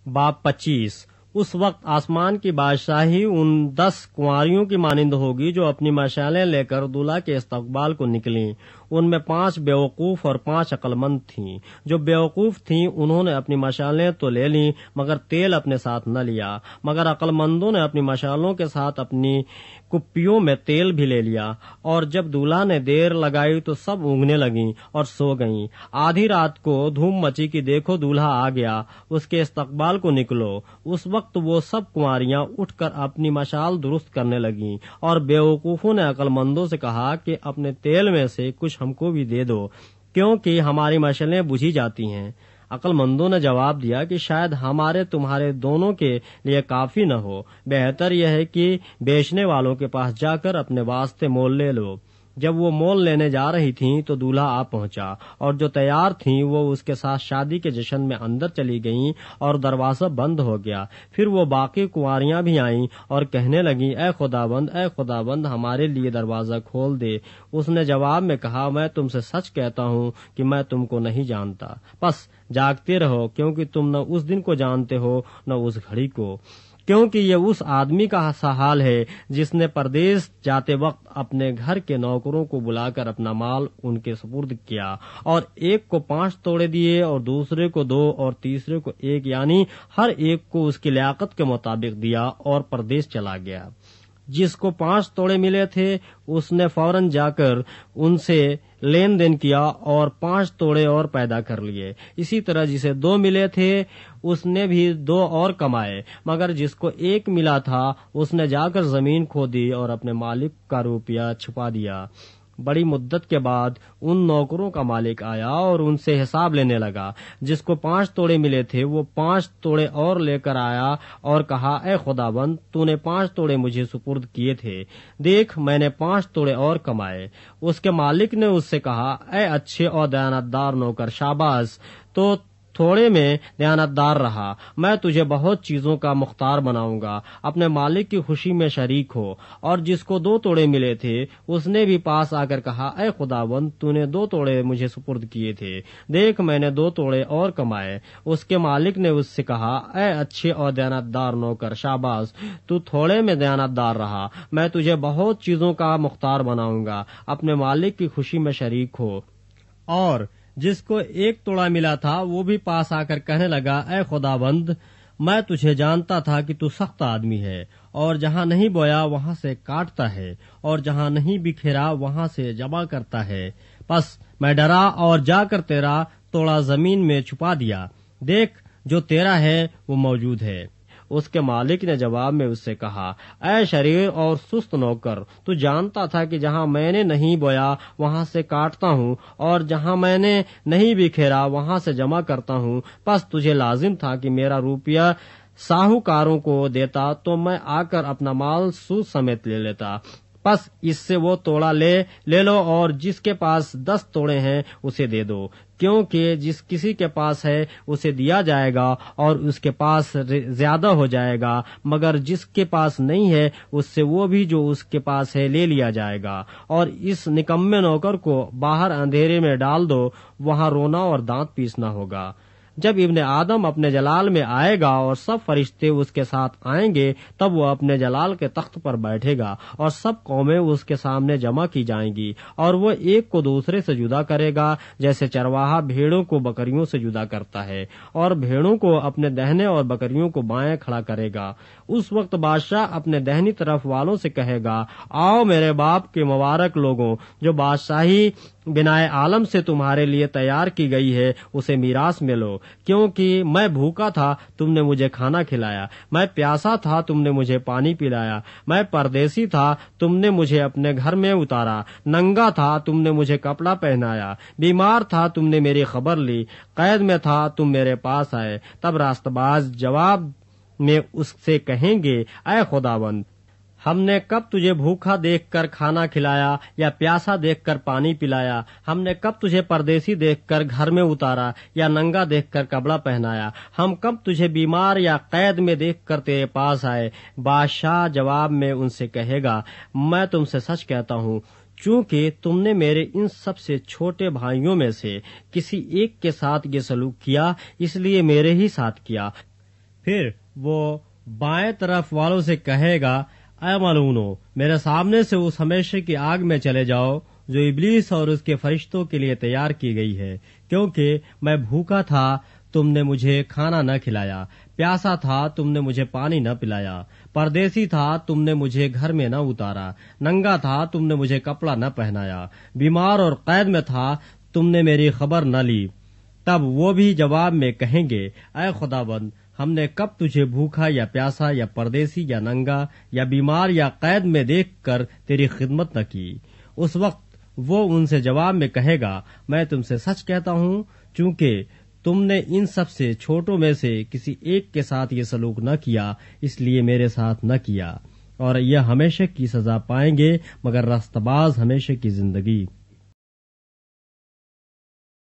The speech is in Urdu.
باب 25۔ اس وقت آسمان کی بادشاہی ان 10 کنواریوں کی مانند ہوگی جو اپنی مشالیں لے کر دولہا کے استقبال کو نکلیں۔ ان میں 5 بیوقوف اور 5 عقل مند تھیں۔ جو بیوقوف تھیں انہوں نے اپنی مشالیں تو لے لیں مگر تیل اپنے ساتھ نہ لیا، مگر عقل مندوں نے اپنی مشالوں کے ساتھ اپنی کپیوں میں تیل بھی لے لیا۔ اور جب دولہا نے دیر لگائی تو سب اونگنے لگیں اور سو گئیں۔ آدھی رات کو دھوم مچی کہ دیکھو دولہا آ گیا، اس کے استقبال کو نکلو۔ اس وقت وہ سب کنواریاں اٹھ کر اپنی مشال درست کرنے لگیں، اور بیوقوفوں نے عقل مندوں سے کہا کہ اپنے تیل میں سے کچھ ہم کو بھی دے دو، کیونکہ ہماری مشلیں بجھی جاتی ہیں۔ عقل مندوں نے جواب دیا کہ شاید ہمارے تمہارے دونوں کے لیے کافی نہ ہو، بہتر یہ ہے کہ بیچنے والوں کے پاس جا کر اپنے واسطے مول لے لو۔ جب وہ مول لینے جا رہی تھیں تو دولہا آ پہنچا، اور جو تیار تھیں وہ اس کے ساتھ شادی کے جشن میں اندر چلی گئیں، اور دروازہ بند ہو گیا۔ پھر وہ باقی کنواریاں بھی آئیں اور کہنے لگیں، اے خداوند ہمارے لیے دروازہ کھول دے۔ اس نے جواب میں کہا، میں تم سے سچ کہتا ہوں کہ میں تم کو نہیں جانتا، پس جاگتے رہو، کیونکہ تم نہ اس دن کو جانتے ہو نہ اس گھڑی کو۔ کیونکہ یہ اس آدمی کا سا حال ہے جس نے پردیس جاتے وقت اپنے گھر کے نوکروں کو بلا کر اپنا مال ان کے سپرد کیا، اور ایک کو 5 توڑے دیے، اور دوسرے کو 2 اور تیسرے کو 1، یعنی ہر ایک کو اس کی لیاقت کے مطابق دیا، اور پردیس چلا گیا۔ جس کو 5 توڑے ملے تھے اس نے فوراً جا کر ان سے لین دین کیا اور 5 توڑے اور پیدا کر لیے۔ اسی طرح جسے 2 ملے تھے اس نے بھی 2 اور کمائے، مگر جس کو 1 ملا تھا اس نے جا کر زمین کھودی اور اپنے مالک کا روپیہ چھپا دیا۔ بڑی مدت کے بعد ان نوکروں کا مالک آیا اور ان سے حساب لینے لگا۔ جس کو 5 توڑے ملے تھے وہ 5 توڑے اور لے کر آیا اور کہا، اے خداوند، تو نے 5 توڑے مجھے سپرد کیے تھے، دیکھ میں نے 5 توڑے اور کمائے۔ اس کے مالک نے اس سے کہا، اے اچھے اور دیانتدار نوکر، شاباش، تو تھوڑے میں دیانتدار رہا، میں تجھے بہت چیزوں کا مختار بناؤں گا، اپنے مالک کی خوشی میں شریک ہو۔ اور جس کو 2 توڑے ملے تھے اس نے بھی پاس آ کر کہا، اے خداوند، تو نے 2 توڑے مجھے سپرد کیے تھے، دیکھ میں نے 2 توڑے اور کمائے۔ اس کے مالک نے اس سے کہا، اے اچھے اور دیانتدار نوکر، شاباش، تو تھوڑے میں دیانتدار رہا، میں تجھے بہت چیزوں کا مختار بناؤں گا، اپنے مالک کی خوشی میں شریک ہو۔ اور جس کو 1 توڑا ملا تھا وہ بھی پاس آ کر کہنے لگا، اے خداوند، میں تجھے جانتا تھا کہ تو سخت آدمی ہے، اور جہاں نہیں بویا وہاں سے کاٹتا ہے، اور جہاں نہیں بکھیرا وہاں سے جمع کرتا ہے۔ پس میں ڈرا اور جا کر تیرا توڑا زمین میں چھپا دیا، دیکھ جو تیرا ہے وہ موجود ہے۔ اس کے مالک نے جواب میں اس سے کہا، اے شریر اور سست نوکر، تو جانتا تھا کہ جہاں میں نے نہیں بویا وہاں سے کاٹتا ہوں، اور جہاں میں نے نہیں بکھیرا وہاں سے جمع کرتا ہوں۔ پس تجھے لازم تھا کہ میرا روپیہ ساہوکاروں کو دیتا تو میں آ کر اپنا مال سود سمیت لے لیتا۔ پس اس سے وہ توڑا لے لو، اور جس کے پاس 10 توڑے ہیں اسے دے دو، کیونکہ جس کسی کے پاس ہے اسے دیا جائے گا اور اس کے پاس زیادہ ہو جائے گا، مگر جس کے پاس نہیں ہے اس سے وہ بھی جو اس کے پاس ہے لے لیا جائے گا۔ اور اس نکمے نوکر کو باہر اندھیرے میں ڈال دو، وہاں رونا اور دانت پیسنا ہوگا۔ جب ابن آدم اپنے جلال میں آئے گا اور سب فرشتے اس کے ساتھ آئیں گے، تب وہ اپنے جلال کے تخت پر بیٹھے گا، اور سب قومیں اس کے سامنے جمع کی جائیں گی، اور وہ ایک کو دوسرے سے جدا کرے گا، جیسے چرواہا بھیڑوں کو بکریوں سے جدا کرتا ہے، اور بھیڑوں کو اپنے دہنے اور بکریوں کو بائیں کھڑا کرے گا۔ اس وقت بادشاہ اپنے دہنی طرف والوں سے کہے گا، آؤ میرے باپ کے مبارک لوگوں، جو بادشاہی بنائے عالم سے تمہارے لیے تیار کی گئی ہے اسے میراث میں لو، کیونکہ میں بھوکا تھا تم نے مجھے کھانا کھلایا، میں پیاسا تھا تم نے مجھے پانی پلایا، میں پردیسی تھا تم نے مجھے اپنے گھر میں اتارا، ننگا تھا تم نے مجھے کپڑا پہنایا، بیمار تھا تم نے میری خبر لی، قید میں تھا تم میرے پاس آئے۔ تب راست باز جواب میں اس سے کہیں گے، اے خداوند، ہم نے کب تجھے بھوکا دیکھ کر کھانا کھلایا یا پیاسا دیکھ کر پانی پلایا؟ ہم نے کب تجھے پردیسی دیکھ کر گھر میں اتارا یا ننگا دیکھ کر کپڑا پہنایا؟ ہم کب تجھے بیمار یا قید میں دیکھ کر تیرے پاس آئے؟ بادشاہ جواب میں ان سے کہے گا، میں تم سے سچ کہتا ہوں، چونکہ تم نے میرے ان سب سے چھوٹے بھائیوں میں سے کسی ایک کے ساتھ یہ سلوک کیا، اس لیے میرے ہی ساتھ کیا۔ پھر وہ بائیں طرف والوں سے کہے گا، اے ملعونو، میرے سامنے سے اس ہمیشہ کی آگ میں چلے جاؤ جو ابلیس اور اس کے فرشتوں کے لیے تیار کی گئی ہے، کیونکہ میں بھوکا تھا، تم نے مجھے کھانا نہ کھلایا، پیاسا تھا، تم نے مجھے پانی نہ پلایا، پردیسی تھا، تم نے مجھے گھر میں نہ اتارا، ننگا تھا، تم نے مجھے کپڑا نہ پہنایا، بیمار اور قید میں تھا، تم نے میری خبر نہ لی۔ تب وہ بھی جواب میں کہیں گے، اے خداوند، ہم نے کب تجھے بھوکا یا پیاسا یا پردیسی یا ننگا یا بیمار یا قید میں دیکھ کر تیری خدمت نہ کی؟ اس وقت وہ ان سے جواب میں کہے گا، میں تم سے سچ کہتا ہوں، چونکہ تم نے ان سب سے چھوٹوں میں سے کسی ایک کے ساتھ یہ سلوک نہ کیا، اس لیے میرے ساتھ نہ کیا۔ اور یہ ہمیشہ کی سزا پائیں گے، مگر راستہ باز ہمیشہ کی زندگی۔